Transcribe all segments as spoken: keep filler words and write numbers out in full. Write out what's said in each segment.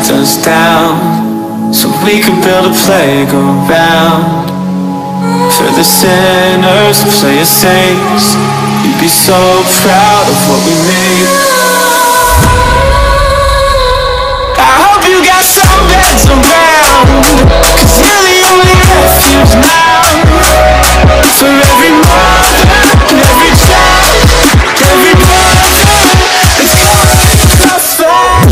knocked us down so we could build a playground for the sinners who play as saints. You'd be so proud of what we made. I hope you got some beds around, 'cause you're the only refuge now. For every mother and every child, every brother that's going crossfire.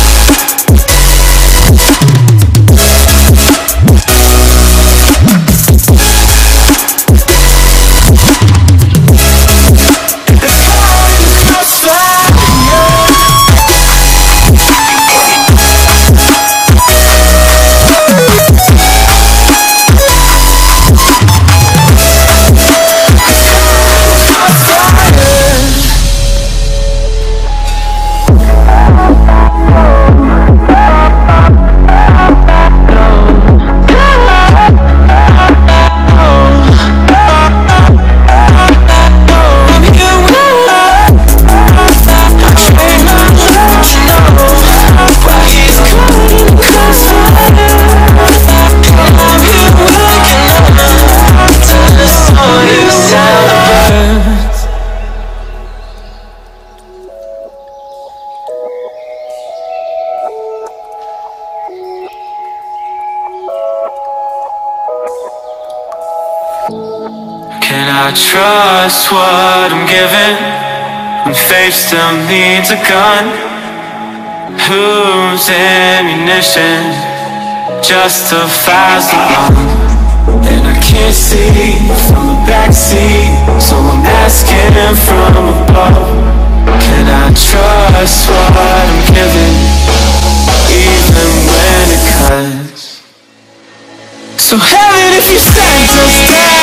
Can I trust what I'm given when faith still needs a gun? Whose ammunition justifies the harm? And I can't see from the backseat, so I'm asking from above. Can I trust what I'm given, even when it cuts? So heaven, if you sent us down,